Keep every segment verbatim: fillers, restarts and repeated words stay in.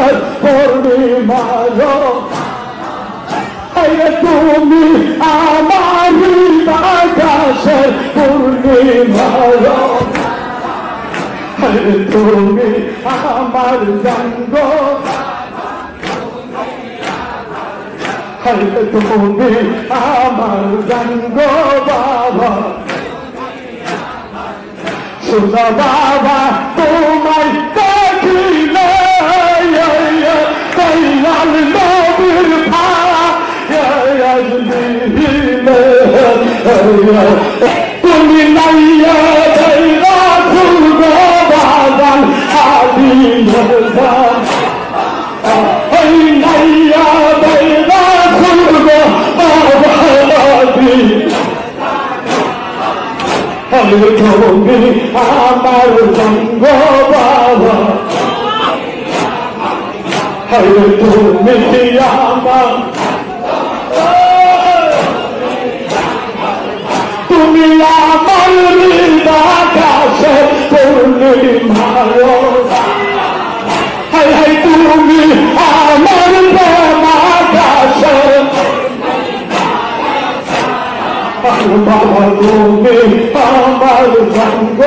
আকাশের পূর্ণিমার তুমি আমার আকাশের পূর্ণিমার তুমি আমার জঙ্গ তুমি আমার জঙ্গ বাবা সুজা বাবা তোমায় দেখিলে কইলাল নবীর ভাড়া তুমি নাইয়া দেরা ফুলগ বাগান আদি ওই নাইয়া দেরা ফুলগ বাগান আদি তুমি আমার জঙ্গ বাবা তুমি আমার তুমি আমার আকাশে পূর্ণিমার হাই হাই তুমি আমার প্রেম আকাশে বাবা তুমি আমার জঙ্গ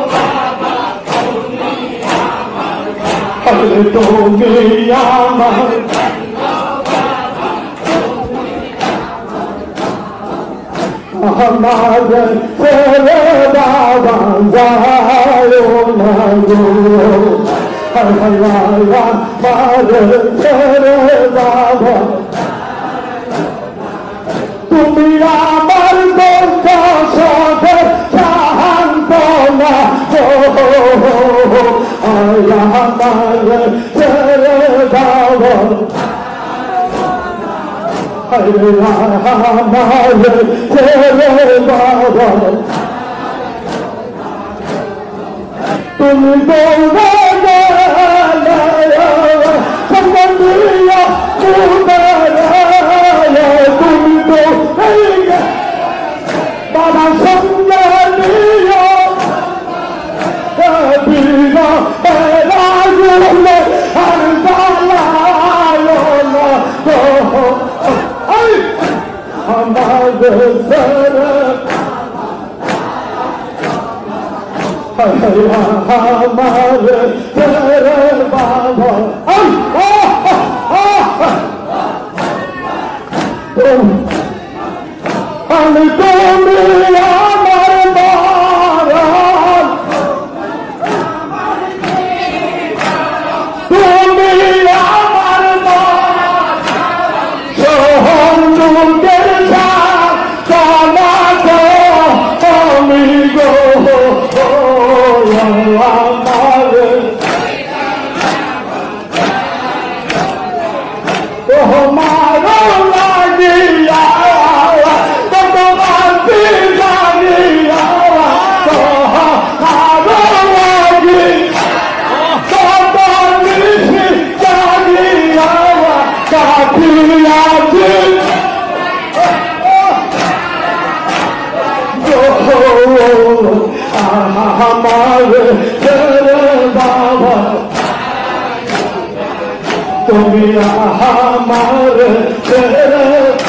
তুমি আমার আমাদের ছেলে বাবা যায় না গো আমাদের ছেলে বাবা তুমি আমার দুঃখ সাথে শান্ত না আমাদের ছেলে বাবা আমাদের ছেলে বাবা তুমি দৌড়ে সম্বন্ধীয় তুমি তো বাবা সম্মানীয় বিনা রাজলে আর আমাদের ছেলে আমাদের ছেলে বাবা আমি তুমি আমার বারান তুমি আমার বারান সহন্দুকের সানা গো আমি গো আমার তোমার লাগিয়া তোমার লাগিয়া তোমার লাগি তোমার মিশি লাগিয়া কাটিয়াছি আমার ছেলে বাবা তুমি আমার ছেলে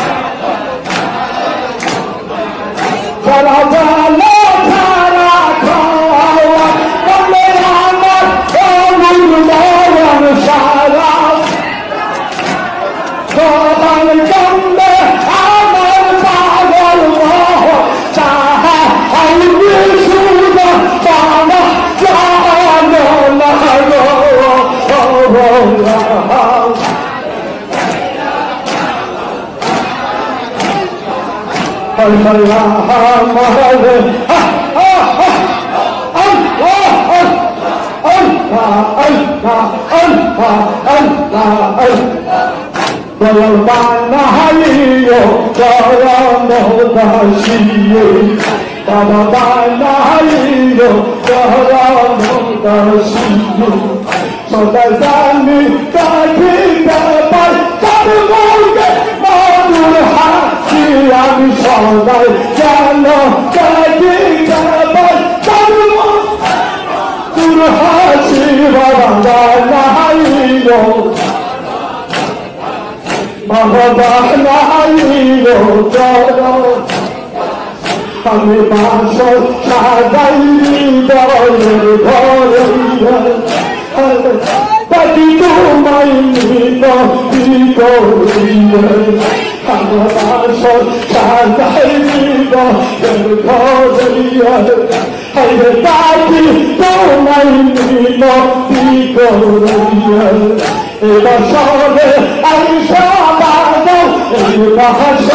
সারা বেলা সারা খাওয়া বলে আমার মরণ সারা সবাই কান্দে আমার পাগল মোহ চাহা আইনি সুদা বাবা জানো না গো Allah Mahale Allah Allah Allah Allah Allah Balbana haliyo Dara Mohdashiye Baba Bana haliyo Dara Mohdashiye Sodazani Takita Pai Taruge Madur Haki Ami Sodai Jano Takita Pai Taruge Madur Haki Baba Bana haliyo বাবা বানাইল চরণ আমি বাসর সাজাই হৃদয়ের ঘরে তাকি তোমায় মিনতি করিলে আমার বাসর সাজাই হৃদয়ের ঘরে হরে তাকি তোমায় মিনতি করিলে এবার সবে আইসা বাজাও এই ভাষা